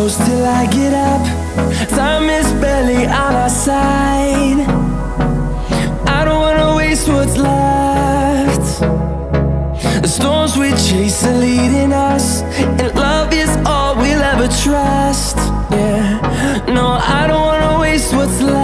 close till I get up. Time is barely on our side. I don't wanna waste what's left. The storms we chase are leading us, and love is all we'll ever trust. Yeah, no, I don't wanna waste what's left.